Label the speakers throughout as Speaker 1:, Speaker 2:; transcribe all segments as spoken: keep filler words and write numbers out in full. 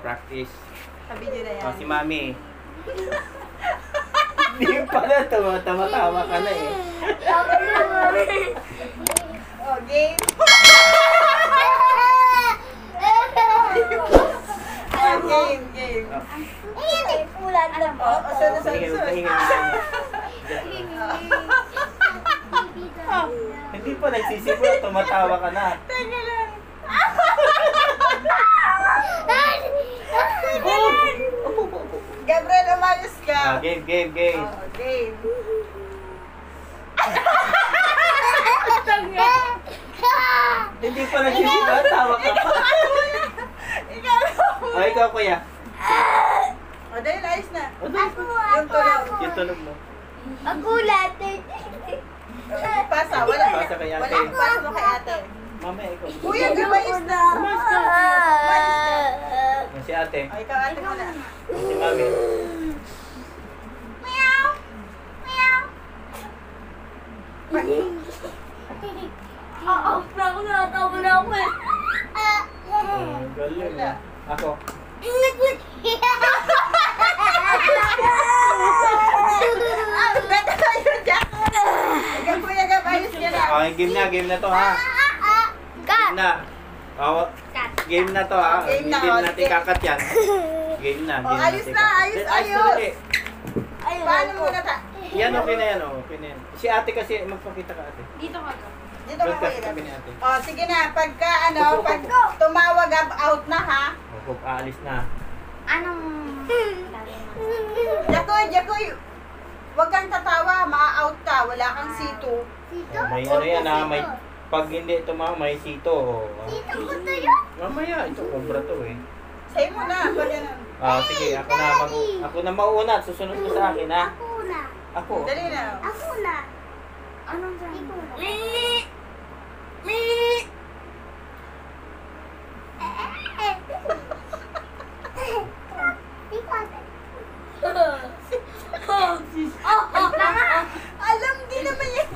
Speaker 1: practice.
Speaker 2: Sa video na yan.
Speaker 1: Oh, si Mami. Hindi pala, tama-tama ka na eh.
Speaker 2: Oh, game. Oh, game, game.
Speaker 3: Ayan eh, pulan na po.
Speaker 2: Oh, sunod, sunod,
Speaker 1: Pahinga,
Speaker 2: sunod.
Speaker 1: pahinga. Hindi pa nagsisimula, tumatawa ka na.
Speaker 2: Teka lang. Gabriel, umayos ka.
Speaker 1: Ah, game, game, game.
Speaker 2: Oh, game.
Speaker 1: Hindi pa nagsisimula, tawa ka pa.
Speaker 2: Ikaw.
Speaker 1: Oh, ikaw kuya.
Speaker 2: O, dahil ayos na.
Speaker 1: Oh, dahil-
Speaker 3: Ako,
Speaker 2: Yung
Speaker 3: ako,
Speaker 2: tunog.
Speaker 3: ako.
Speaker 1: Yung tunog mo.
Speaker 3: Ako lahat.
Speaker 2: Pasa, wala.
Speaker 1: Pasa kay ate.
Speaker 2: Wala, pasa mo kay ate.
Speaker 1: Mamaya, ikaw.
Speaker 2: Kuya, gabayos na.
Speaker 1: Oh, si ate.
Speaker 2: O, ikaw ate mo na.
Speaker 1: Si Mami.
Speaker 3: Meow. Meow. Oo, na ako natawa na ako eh.
Speaker 1: Oh, galing ah. Ako.
Speaker 2: Ah, ganda kayo dyan. Ikaw, kuya, gabayos ka na.
Speaker 1: Okay, game na, game na to ha. Game na. Oh, game na to ha.
Speaker 2: Game
Speaker 1: Hindi
Speaker 2: na,
Speaker 1: din
Speaker 2: oh,
Speaker 1: natin
Speaker 2: sige.
Speaker 1: kakat yan. Game na,
Speaker 2: Oh,
Speaker 1: game na.
Speaker 2: ayos
Speaker 1: teka.
Speaker 2: na, ayos,
Speaker 1: Then,
Speaker 2: ayos.
Speaker 1: na ulit.
Speaker 2: Paano muna ta?
Speaker 1: Yan, okay na yan, oh. Okay na yan. Si ate kasi, magpakita ka ate.
Speaker 3: Dito ka ka.
Speaker 2: Dito ka,
Speaker 1: Doon ka
Speaker 2: kuya.
Speaker 1: sa tabi ni ate.
Speaker 2: O, sige na. Pagka, ano,
Speaker 1: Opo, opo,
Speaker 2: pag
Speaker 1: opo.
Speaker 2: tumawag out na, ha?
Speaker 1: Huwag aalis na.
Speaker 3: Anong...
Speaker 2: Jacoy, Jacoy, huwag kang tatawa. Ma-out ka. Wala kang sito.
Speaker 3: Dito?
Speaker 1: Oh, may ano yan ha, may... Pag hindi tumama, may sito. Oh.
Speaker 3: Dito ko to yun?
Speaker 1: Mamaya, ito, obra to eh.
Speaker 2: Sa'yo mo na. Pag ganun.
Speaker 1: Ah, sige, ako na mag ako na mauuna at susunod mo sa akin ha.
Speaker 3: Ako na.
Speaker 1: Ako.
Speaker 2: Dali na.
Speaker 3: Ako na. Anong sabi ko?
Speaker 2: Alam din naman yan.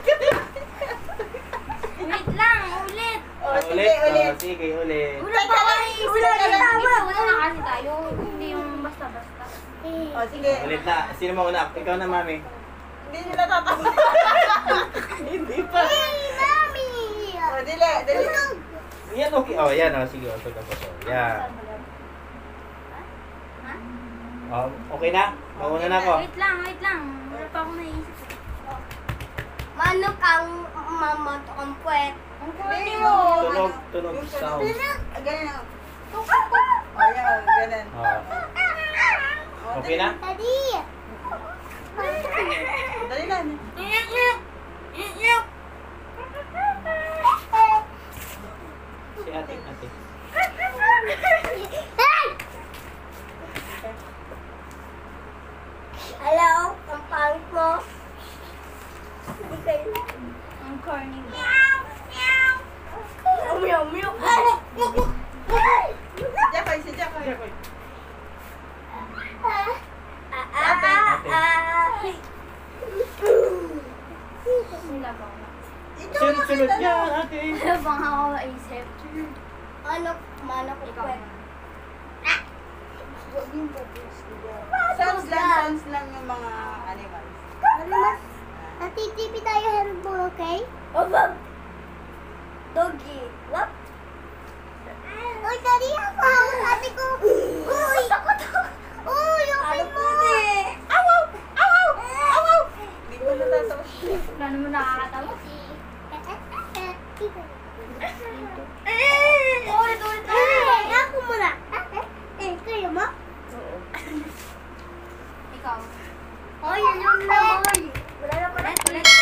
Speaker 3: Wait lang, ulit.
Speaker 2: O,
Speaker 1: Ah,
Speaker 2: sige,
Speaker 1: ulit.
Speaker 2: ulit.
Speaker 1: Ah, sige, ulit.
Speaker 3: Wala pa kayo. Wala na tama. Wala na kasi tayo. Hindi yung basta-basta.
Speaker 2: O, sige.
Speaker 1: Ulit na. Sino mauna? Ikaw na, Mami.
Speaker 2: Hindi nila tatawa.
Speaker 1: Hindi pa.
Speaker 3: Hey, mami!
Speaker 2: O, dili, dili.
Speaker 1: Yan, okay. Oh, yan. Oh, sige. Oh, sige, sige. Yan. Oh, okay na? Mauna na ako.
Speaker 3: Wait lang, wait lang. Wala pa akong naisip. Manok ang mamato ang puwet. Ang
Speaker 2: Hindi
Speaker 3: mo.
Speaker 1: Tunog,
Speaker 2: ano,
Speaker 1: tunog,
Speaker 2: yung
Speaker 1: sound.
Speaker 2: Ah, ganyan. O, yan, ganun.
Speaker 1: Oh.
Speaker 2: O,
Speaker 1: Okay na?
Speaker 3: Daddy!
Speaker 2: Dali na.
Speaker 1: Si ate, ate.
Speaker 3: Hello? Ang pangit mo? Hindi kayo. Ang corny mo. Meow! Meow! Meow! Meow!
Speaker 2: Si Jacoy, si Jacoy.
Speaker 3: Ate!
Speaker 2: Ikaw
Speaker 1: Sunod,
Speaker 2: na
Speaker 1: sunod.
Speaker 2: kita
Speaker 1: Yan,
Speaker 2: na.
Speaker 1: ate.
Speaker 3: Bang ako maisip. Manok, manok ikaw.
Speaker 2: Sounds lang, sounds lang yung mga animals.
Speaker 3: Mas, natitipi tayo handball, okay? Obab! Doggy. What? Uy, dali ako! Ate ko! Uy! Takot ako! Uy, okay mo!
Speaker 2: Awaw! Awaw! Awaw! Hindi mo natatawa.
Speaker 3: Wala naman nakakatawa. Ulit, ulit, ulit! Ako muna! Eh, kayo mo? Oo. Ikaw. Hoy, yun yun lang, hoy! Wala na pala. Ulit, ulit.